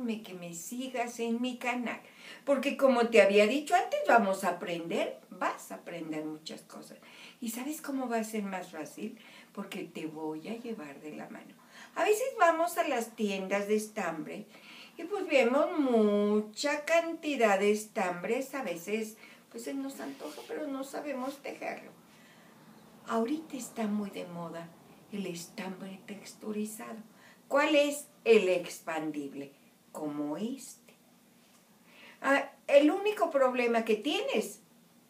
enorme que me sigas en mi canal, porque como te había dicho antes, vas a aprender muchas cosas. ¿Y sabes cómo va a ser más fácil? Porque te voy a llevar de la mano. A veces vamos a las tiendas de estambre y pues vemos mucha cantidad de estambres, a veces pues se nos antoja, pero no sabemos tejerlo. Ahorita está muy de moda el estambre texturizado. ¿Cuál es el expandible? Como este. El único problema que tienes,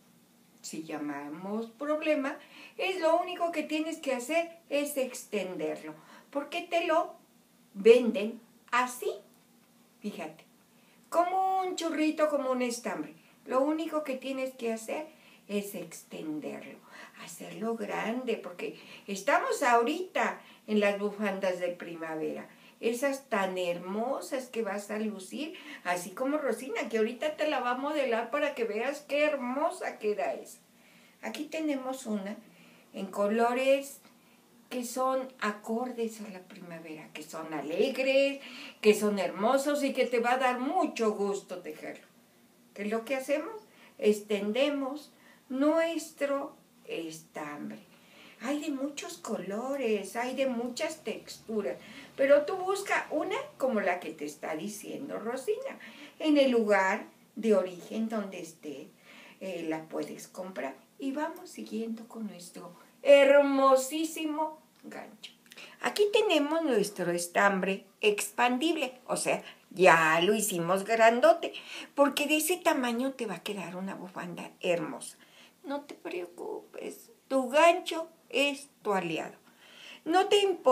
si llamamos problema, es lo único que tienes que hacer es extenderlo. Porque te lo venden así, fíjate, como un churrito, como un estambre. Lo único que tienes que hacer es extenderlo, hacerlo grande, porque estamos ahorita en las bufandas de primavera, esas tan hermosas que vas a lucir, así como Rosina, que ahorita te la va a modelar para que veas qué hermosa queda esa. Aquí tenemos una en colores que son acordes a la primavera, que son alegres, que son hermosos y que te va a dar mucho gusto tejerlo. ¿Qué es lo que hacemos? Extendemos nuestro estambre. Hay de muchos colores, hay de muchas texturas, pero tú busca una como la que te está diciendo Rosina. En el lugar de origen donde esté, la puedes comprar. Y vamos siguiendo con nuestro hermosísimo gancho. Aquí tenemos nuestro estambre expandible, o sea, ya lo hicimos grandote, porque de ese tamaño te va a quedar una bufanda hermosa. No te preocupes, tu gancho es tu aliado. No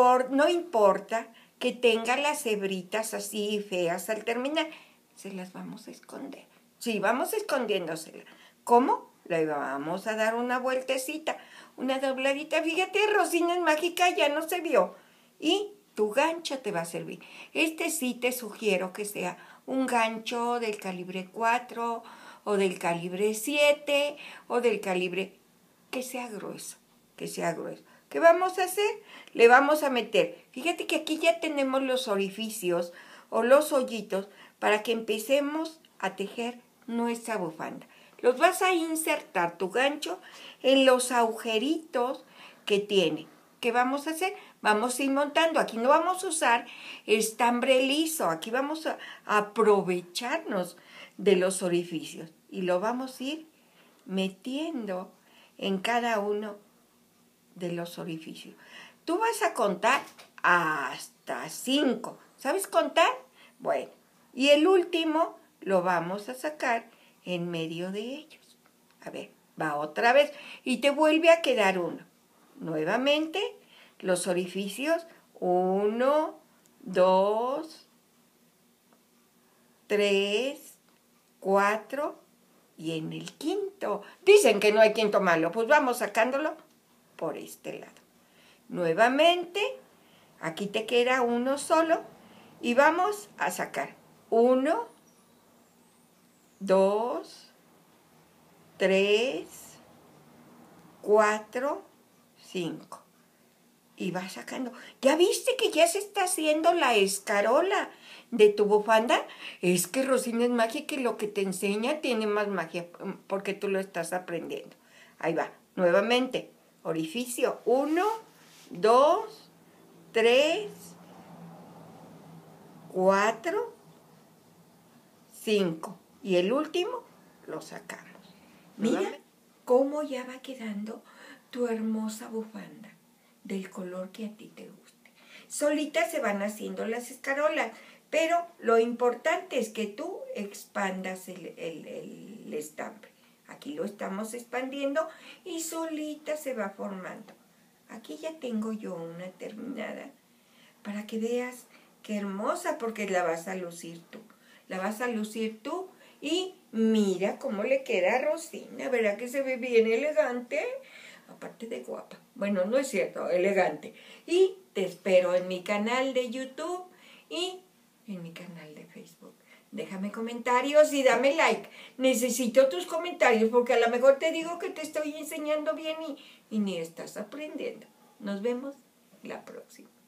importa que tenga las hebritas así feas al terminar, se las vamos a esconder. Sí, vamos escondiéndoselas. ¿Cómo? Le vamos a dar una vueltecita, una dobladita. Fíjate, Rosina es mágica, ya no se vio. Y tu gancho te va a servir. Este sí te sugiero que sea un gancho del calibre 4 o del calibre 7 o del calibre que sea grueso, que sea grueso. ¿Qué vamos a hacer? Le vamos a meter. Fíjate que aquí ya tenemos los orificios o los hoyitos para que empecemos a tejer nuestra bufanda. Los vas a insertar tu gancho en los agujeritos que tiene. ¿Qué vamos a hacer? Vamos a ir montando. Aquí no vamos a usar estambre liso. Aquí vamos a aprovecharnos de los orificios. Y lo vamos a ir metiendo en cada uno de los orificios. Tú vas a contar hasta 5. ¿Sabes contar? Bueno, y el último lo vamos a sacar en medio de ellos. A ver, va otra vez y te vuelve a quedar uno. Nuevamente, los orificios 1, 2, 3, 4 y en el quinto. Dicen que no hay quinto malo, pues vamos sacándolo por este lado. Nuevamente, aquí te queda uno solo y vamos a sacar 1, 2, 3, 4, 5. Y vas sacando. ¿Ya viste que ya se está haciendo la escarola de tu bufanda? Es que Rosina es mágica y lo que te enseña tiene más magia porque tú lo estás aprendiendo. Ahí va. Nuevamente. Orificio 1, 2, 3, 4, 5. Y el último lo sacamos. Mira cómo ya va quedando tu hermosa bufanda del color que a ti te guste. Solitas se van haciendo las escarolas, pero lo importante es que tú expandas el estambre. Aquí lo estamos expandiendo y solita se va formando. Aquí ya tengo yo una terminada para que veas qué hermosa, porque la vas a lucir tú. La vas a lucir tú y mira cómo le queda a Rosina. ¿Verdad que se ve bien elegante? Aparte de guapa. Bueno, no es cierto, elegante. Y te espero en mi canal de YouTube y en mi canal de Facebook. Déjame comentarios y dame like. Necesito tus comentarios porque a lo mejor te digo que te estoy enseñando bien y ni estás aprendiendo. Nos vemos la próxima.